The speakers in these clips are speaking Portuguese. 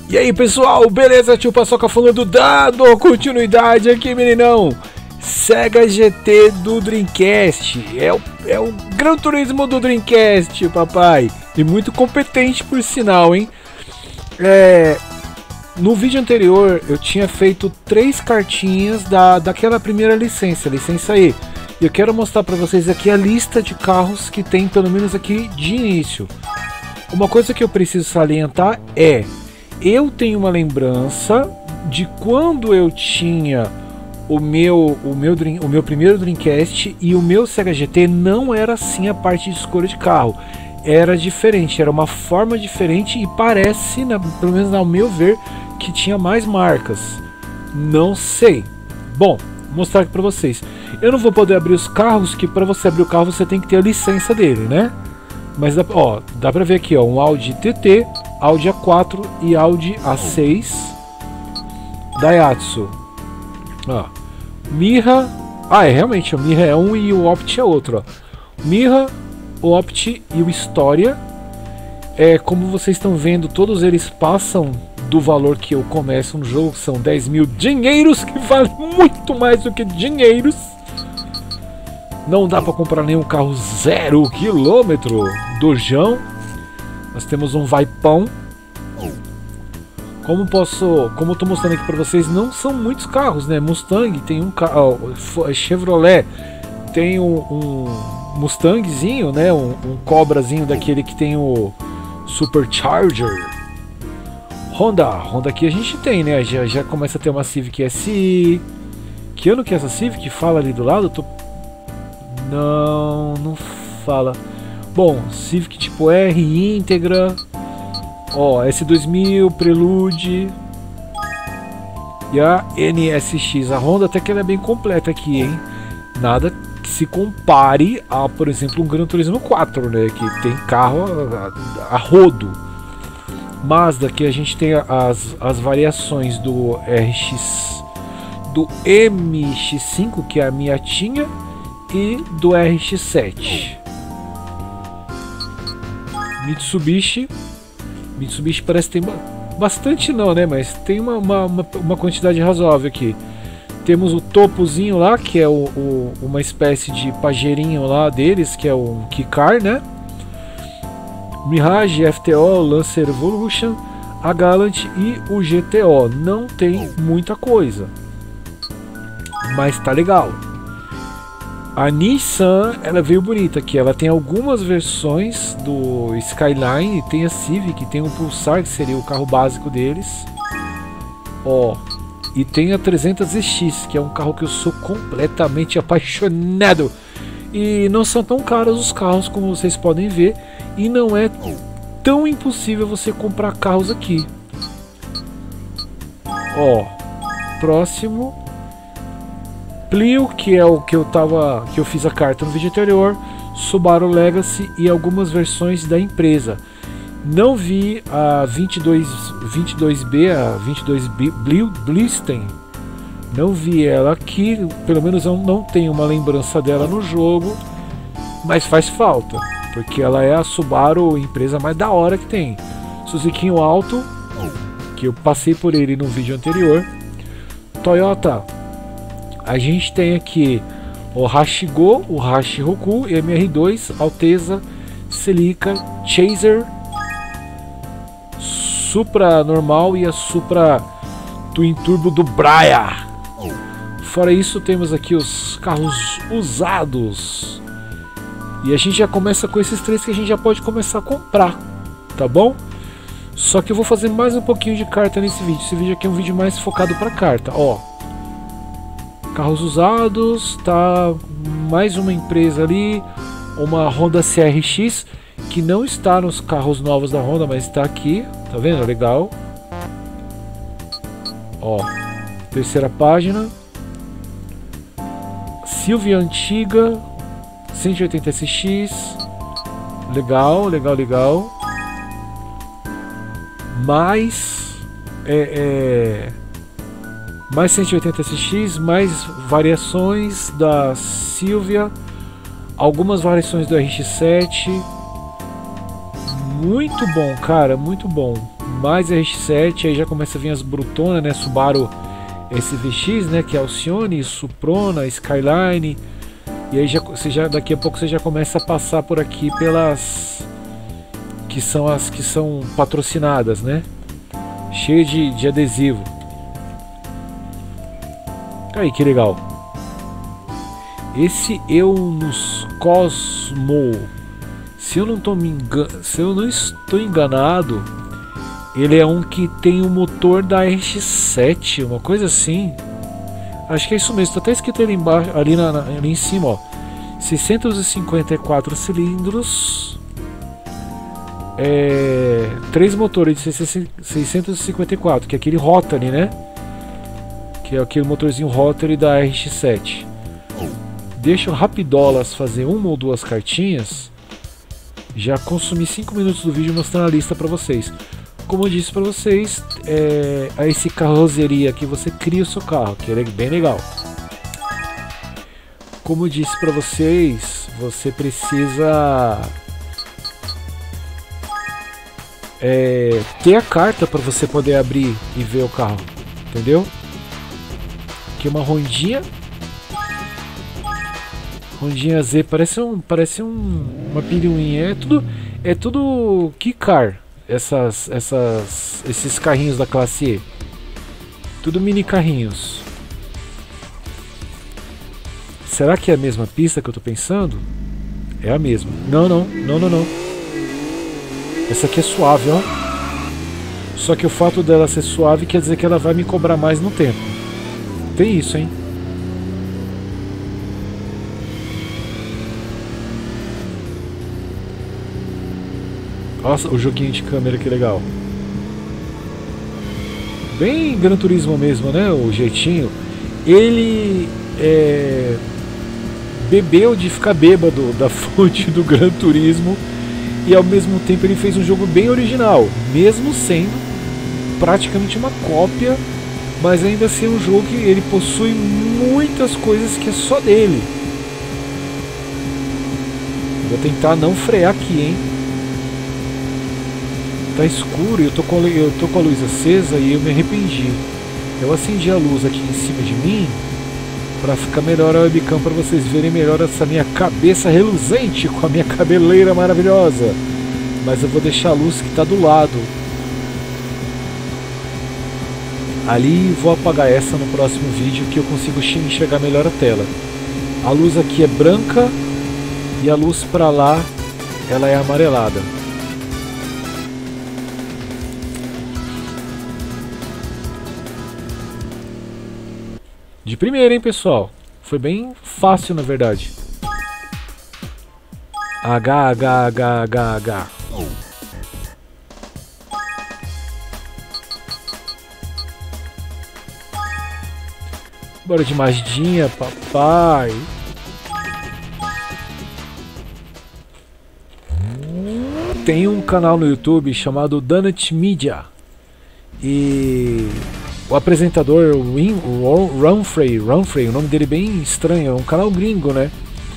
E aí pessoal, beleza? Tio Paçoca falando, dando continuidade aqui, meninão. Sega GT do Dreamcast, é o Gran Turismo do Dreamcast, papai. E muito competente por sinal, hein? No vídeo anterior eu tinha feito 3 cartinhas daquela primeira licença E. E eu quero mostrar para vocês aqui a lista de carros que tem, pelo menos aqui de início. Uma coisa que eu preciso salientar é: eu tenho uma lembrança de quando eu tinha o meu primeiro Dreamcast e o meu Sega GT não era assim a parte de escolha de carro. Era diferente, era uma forma diferente e parece, pelo menos ao meu ver, que tinha mais marcas. Não sei. Bom, vou mostrar aqui pra vocês. Eu não vou poder abrir os carros, que para você abrir o carro você tem que ter a licença dele, né? Mas dá pra ver aqui, ó, um Audi TT, Audi A4 e Audi A6, Daihatsu, ó, Mira, realmente, o Mira é um e o Opti é outro, ó. Mira, o Opti e o História. Como vocês estão vendo, todos eles passam do valor que eu começo no jogo, que são 10 mil dinheiros, que vale muito mais do que dinheiros. Não dá para comprar nenhum carro 0 quilômetro do João. Nós temos um Vaipão. Como eu tô mostrando aqui para vocês, não são muitos carros, né? Mustang tem um carro, Chevrolet tem um Mustangzinho, né? Um Cobrazinho daquele que tem o Supercharger. Honda aqui a gente tem, né? Já começa a ter uma Civic SI. Que ano que é essa Civic? Fala ali do lado. Não fala. Bom, Civic tipo R, íntegra. Ó, S2000, Prelude. E a NSX. A Honda até que ela é bem completa aqui, hein? Nada que se compare a, por exemplo, um Gran Turismo 4, né? Que tem carro a rodo. Mazda, aqui a gente tem as variações do do MX5, que é a Miatinha, e do RX7. Mitsubishi parece que tem bastante, não, né? Mas tem uma quantidade razoável aqui. Temos o topozinho lá, que é uma espécie de pajeirinho lá deles, que é um Kikar, né? Mirage, FTO, Lancer Evolution, a Galant e o GTO. Não tem muita coisa, mas tá legal. A Nissan, ela veio bonita aqui. Ela tem algumas versões do Skyline, tem a Civic, tem o Pulsar, que seria o carro básico deles. Ó, e tem a 300ZX, que é um carro que eu sou completamente apaixonado. E não são tão caros os carros, como vocês podem ver. E não é tão impossível você comprar carros aqui. Ó, próximo, Plio, que é o que eu fiz a carta no vídeo anterior, Subaru Legacy e algumas versões da empresa. Não vi a 22B, a 22B Blisten. Não vi ela aqui, pelo menos eu não tenho uma lembrança dela no jogo, mas faz falta, porque ela é a Subaru empresa mais da hora que tem. Suzuki Alto, que eu passei por ele no vídeo anterior. Toyota, a gente tem aqui o Hashigo, o Hashiroku, MR2, Alteza, Celica, Chaser, Supra normal e a Supra Twin Turbo do Braia. Fora isso, temos aqui os carros usados. E a gente já começa com esses 3 que a gente já pode começar a comprar, tá bom? Só que eu vou fazer mais um pouquinho de carta nesse vídeo. Esse vídeo aqui é um vídeo mais focado para carta. Ó, carros usados, tá? Mais uma empresa ali, uma Honda CRX, que não está nos carros novos da Honda, mas está aqui, tá vendo? Legal. Ó, terceira página. Silvia antiga, 180 SX, legal. Mais mais 180 SX, mais variações da Silvia, algumas variações do RX7. Muito bom, cara, muito bom. mais RX-7, aí já começa a vir as brutonas, né? Subaru SVX, né? Que é Alcione, Suprona, Skyline. E aí daqui a pouco você já começa a passar por aqui pelas que são as que são patrocinadas, né? Cheio de adesivo. Aí que legal. Esse Eunus Cosmo, se eu não estou enganado, ele é um que tem o motor da RX-7, uma coisa assim. Acho que é isso mesmo, tá até escrito ali embaixo, ali em cima, ó. 654 cilindros, 3 motores de 654, que é aquele Rotary, né? Que é aquele motorzinho Rotary da RX-7. Deixa o Rapidolas fazer uma ou duas cartinhas. Já consumi 5 minutos do vídeo mostrando a lista para vocês. Como eu disse para vocês, esse carroceria aqui você cria o seu carro, que é bem legal. Como eu disse para vocês, você precisa ter a carta para você poder abrir e ver o carro, entendeu? Aqui uma Hondinha Z, parece uma piruinha, é tudo Keycar. Esses carrinhos da classe E, tudo mini carrinhos. Será que é a mesma pista que eu tô pensando? É a mesma. Não. Essa aqui é suave, ó. Só que o fato dela ser suave quer dizer que ela vai me cobrar mais no tempo. Tem isso, hein? Nossa, o joguinho de câmera, que legal. Bem Gran Turismo mesmo, né? O jeitinho. Ele bebeu de ficar bêbado da fonte do Gran Turismo. E ao mesmo tempo ele fez um jogo bem original. Mesmo sendo praticamente uma cópia. Mas ainda assim é um jogo que ele possui muitas coisas que é só dele. Vou tentar não frear aqui, hein? Tá escuro e eu tô com a luz acesa e eu me arrependi. Eu acendi a luz aqui em cima de mim para ficar melhor a webcam, para vocês verem melhor essa minha cabeça reluzente com a minha cabeleira maravilhosa. Mas eu vou deixar a luz que tá do lado ali, vou apagar essa no próximo vídeo que eu consigo enxergar melhor a tela. A luz aqui é branca e a luz para lá ela é amarelada. De primeira, hein, pessoal? Foi bem fácil, na verdade. H. Bora de Mazdinha, papai. Tem um canal no YouTube chamado Donut Media. E o apresentador, o Runfrey, o nome dele é bem estranho, é um canal gringo, né?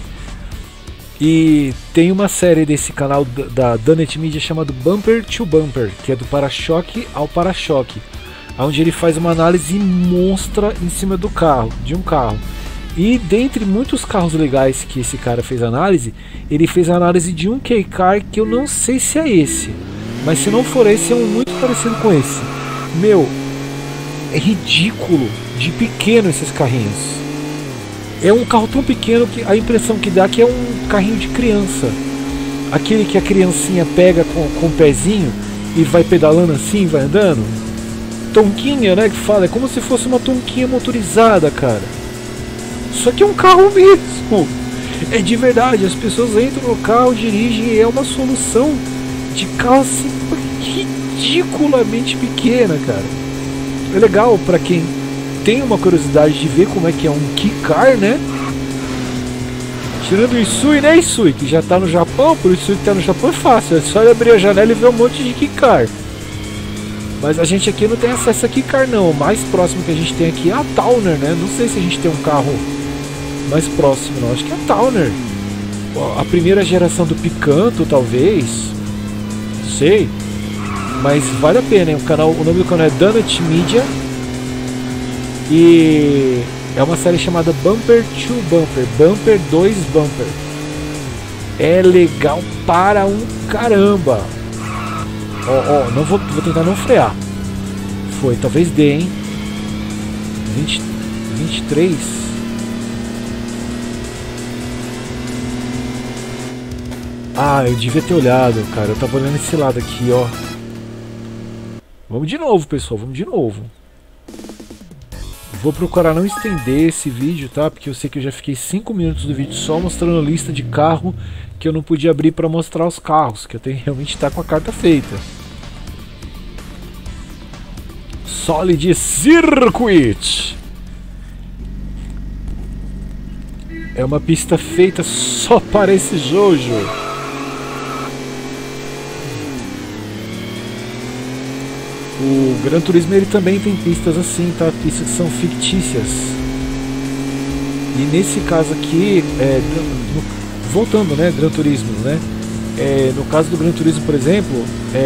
E tem uma série desse canal da Donut Media chamado Bumper to Bumper, que é do para-choque ao para-choque, onde ele faz uma análise monstra em cima do carro, de um carro. E dentre muitos carros legais que esse cara fez análise, ele fez a análise de um Kei-Car que eu não sei se é esse, mas se não for esse, é um muito parecido com esse. Meu, é ridículo de pequeno esses carrinhos. É um carro tão pequeno que a impressão que dá que é um carrinho de criança. Aquele que a criancinha pega com o pezinho e vai pedalando assim, vai andando. Tonquinha, né, que fala. É como se fosse uma tonquinha motorizada, cara. Só que é um carro mesmo. É de verdade, as pessoas entram no carro, dirigem e é uma solução de carro assim, ridiculamente pequena, cara. É legal pra quem tem uma curiosidade de ver como é que é um Keycar, né? Tirando o Isui, né, Isui? Que já tá no Japão, por isso que tá no Japão é fácil. É só ele abrir a janela e ver um monte de Keycar. Mas a gente aqui não tem acesso a Keycar, não. O mais próximo que a gente tem aqui é a Towner, né? Não sei se a gente tem um carro mais próximo, não. Acho que é a Towner. A primeira geração do Picanto, talvez. Não sei. Mas vale a pena, hein? O nome do canal é Donut Media. E é uma série chamada Bumper to Bumper, Bumper 2 Bumper. É legal para um caramba. Ó, não vou tentar não frear. Foi, talvez dê, hein? 23. Ah, eu devia ter olhado, cara. Eu tava olhando esse lado aqui, ó. Vamos de novo, pessoal. Vamos de novo. Vou procurar não estender esse vídeo, tá? Porque eu sei que eu já fiquei 5 minutos do vídeo só mostrando a lista de carro que eu não podia abrir para mostrar os carros, que eu tenho que realmente estar com a carta feita. Solid Circuit é uma pista feita só para esse Jojo. O Gran Turismo ele também tem pistas assim, tá? Pistas que são fictícias. E nesse caso aqui, voltando, né? Gran Turismo, né? No caso do Gran Turismo, por exemplo,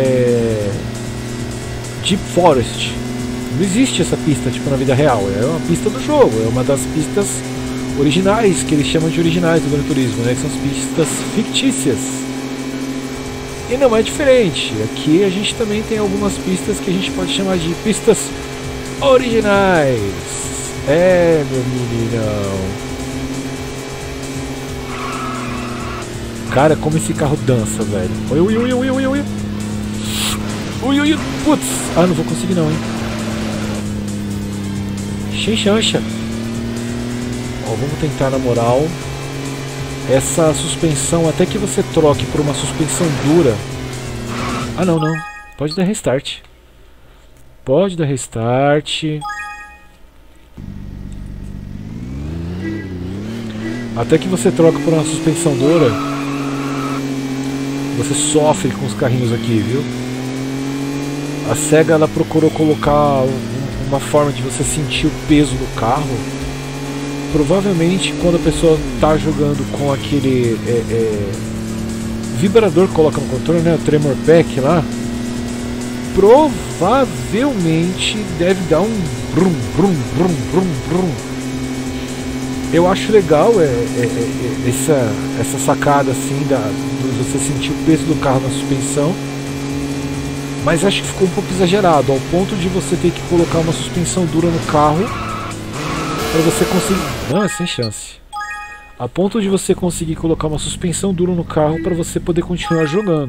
Deep Forest. Não existe essa pista tipo na vida real. É uma pista do jogo. É uma das pistas originais que eles chamam de originais do Gran Turismo, né? Que são as pistas fictícias. E não é diferente. Aqui a gente também tem algumas pistas que a gente pode chamar de pistas originais. É, meu meninão. Cara, como esse carro dança, velho. Ui, ui, ui, ui, ui, ui. Ui, ui, putz. Ah, não vou conseguir não, hein. Xinxancha. Ó, vamos tentar na moral. Essa suspensão, até que você troque por uma suspensão dura. Ah, não, não. Pode dar restart. Pode dar restart. Até que você troca por uma suspensão dura, você sofre com os carrinhos aqui, viu? A SEGA ela procurou colocar uma forma de você sentir o peso do carro. Provavelmente quando a pessoa está jogando com aquele vibrador que coloca no controle, né, o Tremor Pack lá, provavelmente deve dar um brum, brum, brum, brum, brum. Eu acho legal essa sacada assim de você sentir o peso do carro na suspensão, mas acho que ficou um pouco exagerado, ao ponto de você ter que colocar uma suspensão dura no carro para você conseguir... Não, sem chance. A ponto de você conseguir colocar uma suspensão dura no carro para você poder continuar jogando.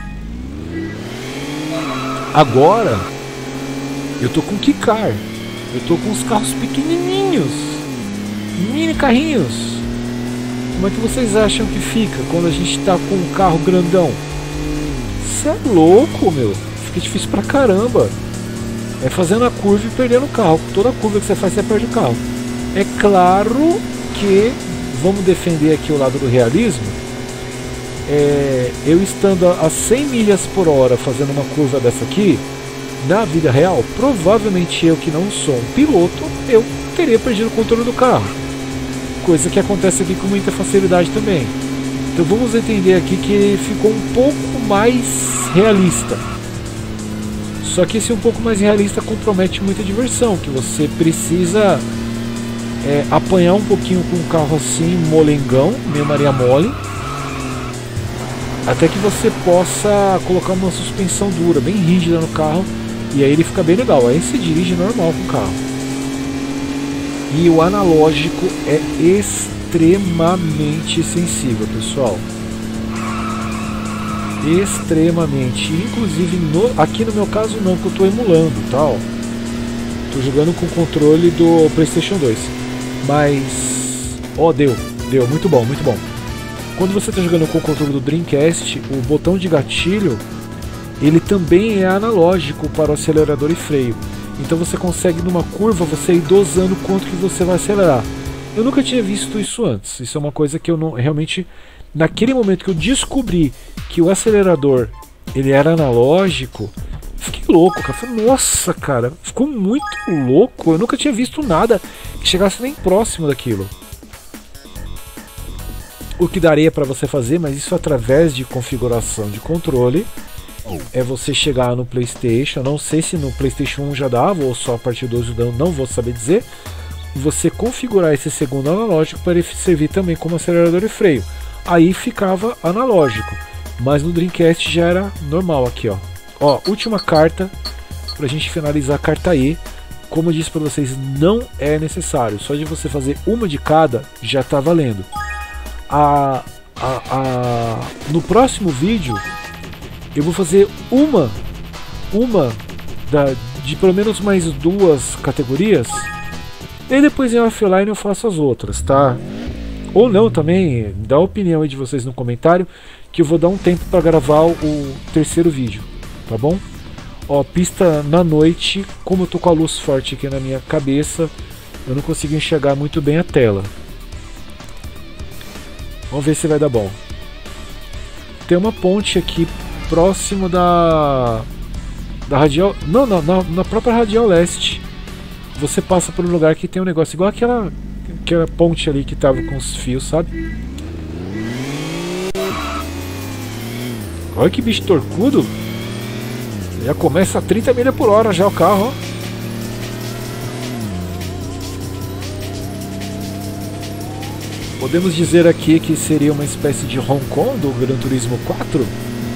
Agora, eu tô com Kikar. Eu tô com os carros pequenininhos. Mini carrinhos. Como é que vocês acham que fica quando a gente tá com um carro grandão? Você é louco, meu. Fica difícil pra caramba. É fazendo a curva e perdendo o carro. Toda curva que você faz, você perde o carro. É claro que, vamos defender aqui o lado do realismo, eu estando a 100 milhas por hora fazendo uma curva dessa aqui, na vida real, provavelmente eu que não sou um piloto, eu teria perdido o controle do carro. Coisa que acontece aqui com muita facilidade também. Então vamos entender aqui que ficou um pouco mais realista. Só que esse um pouco mais realista compromete muita diversão, que você precisa apanhar um pouquinho com um carro assim, molengão, meio Maria Mole, até que você possa colocar uma suspensão dura, bem rígida no carro, e aí ele fica bem legal. Aí se dirige normal com o carro. E o analógico é extremamente sensível, pessoal. Extremamente. Inclusive, aqui no meu caso não, que eu estou emulando, tal. Estou jogando com o controle do PlayStation 2. Mas... ó, deu, muito bom, muito bom. Quando você está jogando com o controle do Dreamcast, o botão de gatilho, ele também é analógico para o acelerador e freio. Então você consegue numa curva você ir dosando quanto que você vai acelerar. Eu nunca tinha visto isso antes. Isso é uma coisa que eu não realmente, naquele momento que eu descobri que o acelerador ele era analógico, fiquei louco, cara. Falei, nossa, cara, ficou muito louco. Eu nunca tinha visto nada que chegasse nem próximo daquilo. O que daria para você fazer, mas isso através de configuração de controle é você chegar no PlayStation, não sei se no PlayStation 1 já dava ou só a partir do 12 não vou saber dizer, você configurar esse segundo analógico para ele servir também como acelerador e freio. Aí ficava analógico, mas no Dreamcast já era normal aqui, ó. Ó, última carta pra gente finalizar a carta E. Como eu disse para vocês, não é necessário, só de você fazer uma de cada já tá valendo. No próximo vídeo eu vou fazer uma de pelo menos mais 2 categorias, e depois em offline eu faço as outras, tá? Ou não também, dá a opinião aí de vocês no comentário, que eu vou dar um tempo para gravar o terceiro vídeo, tá bom? Ó, pista na noite, como eu tô com a luz forte aqui na minha cabeça, eu não consigo enxergar muito bem a tela. Vamos ver se vai dar bom. Tem uma ponte aqui próximo da Radial... Não, na própria Radial Leste. Você passa por um lugar que tem um negócio igual aquela ponte ali que tava com os fios, sabe? Olha que bicho torcudo! Já começa a 30 milha por hora já o carro, ó. Podemos dizer aqui que seria uma espécie de Hong Kong do Gran Turismo 4?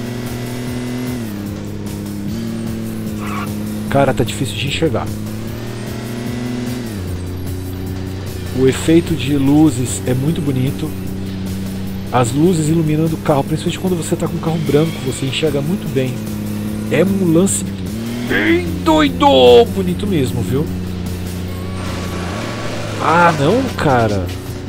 Cara, tá difícil de enxergar. O efeito de luzes é muito bonito. As luzes iluminando o carro, principalmente quando você tá com um carro branco, você enxerga muito bem. É um lance bem doido, bonito mesmo, viu? Ah, não, cara.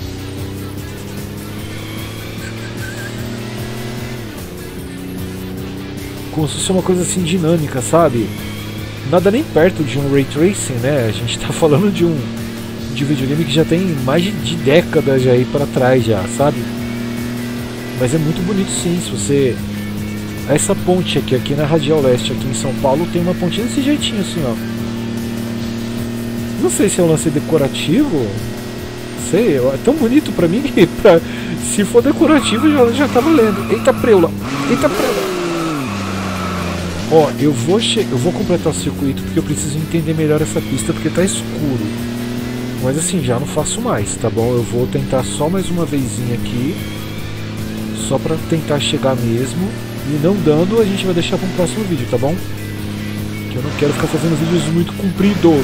Como se fosse uma coisa assim dinâmica, sabe? Nada nem perto de um Ray Tracing, né? A gente tá falando de videogame que já tem mais de décadas já aí pra trás já, sabe? Mas é muito bonito sim, se você... Essa ponte aqui na Radial Leste, aqui em São Paulo, tem uma ponte desse jeitinho assim, ó. Não sei se é um lance decorativo. Sei, é tão bonito pra mim que se for decorativo já tá valendo. Eita preula! Eita preula! Ó, eu vou completar o circuito porque eu preciso entender melhor essa pista porque tá escuro. Mas assim, já não faço mais, tá bom? Eu vou tentar só mais uma vezinha aqui. Só pra tentar chegar mesmo. E não dando, a gente vai deixar para um próximo vídeo, tá bom? Que eu não quero ficar fazendo vídeos muito compridos.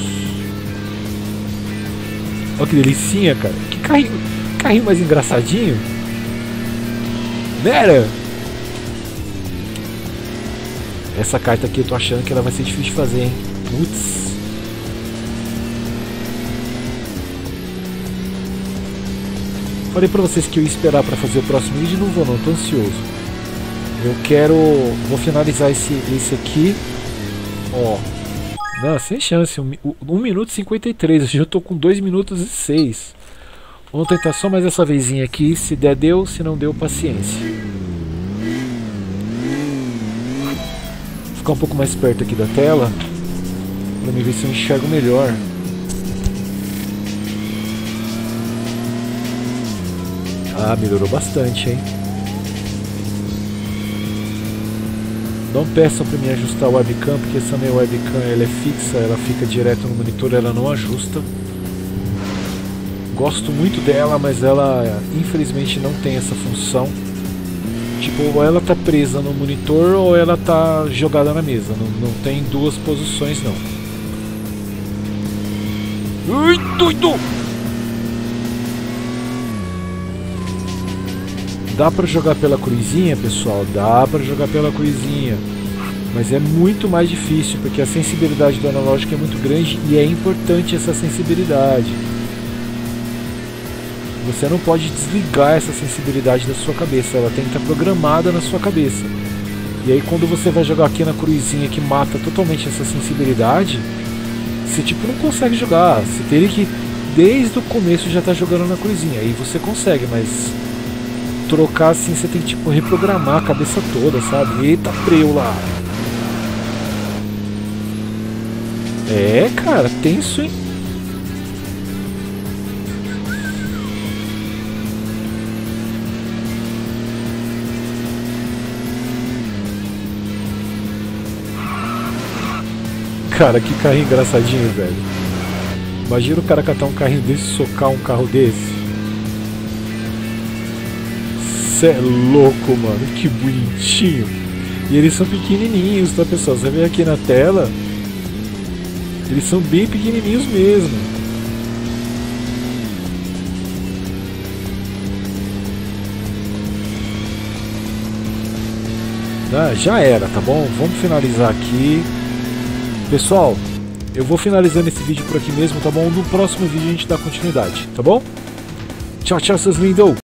Olha que delicinha, cara. Que carrinho mais engraçadinho. Né? Essa carta aqui eu tô achando que ela vai ser difícil de fazer, hein? Putz. Falei pra vocês que eu ia esperar pra fazer o próximo vídeo e não vou não, tô ansioso. Vou finalizar esse aqui. Ó. Não, sem chance. 1 minuto e 53. Eu já tô com 2 minutos e 6. Vamos tentar só mais essa vezinha aqui. Se der, deu. Se não deu, paciência. Vou ficar um pouco mais perto aqui da tela pra me ver se eu enxergo melhor. Ah, melhorou bastante, hein? Não peçam para me ajustar o webcam, porque essa minha webcam ela é fixa, ela fica direto no monitor, ela não ajusta. Gosto muito dela, mas ela infelizmente não tem essa função. Tipo, ou ela tá presa no monitor ou ela tá jogada na mesa. Não tem duas posições não. Ui, doido! Dá pra jogar pela cruzinha, pessoal, dá pra jogar pela cruzinha, mas é muito mais difícil, porque a sensibilidade do analógico é muito grande e é importante essa sensibilidade. Você não pode desligar essa sensibilidade da sua cabeça, ela tem que estar programada na sua cabeça. E aí quando você vai jogar aqui na cruzinha que mata totalmente essa sensibilidade, você tipo não consegue jogar, você teria que desde o começo já estar jogando na cruzinha, aí você consegue, mas... trocar assim, você tem que tipo reprogramar a cabeça toda, sabe? Eita preula! É, cara, tenso, hein? cara, que carrinho engraçadinho, velho. Imagina o cara catar um carrinho desse e socar um carro desse. Cê é louco, mano, que bonitinho. E eles são pequenininhos, tá, pessoal? Você vê aqui na tela, eles são bem pequenininhos mesmo. Ah, já era, tá bom? Vamos finalizar aqui. Pessoal, eu vou finalizando esse vídeo por aqui mesmo, tá bom? No próximo vídeo a gente dá continuidade, tá bom? Tchau, tchau, seus lindos!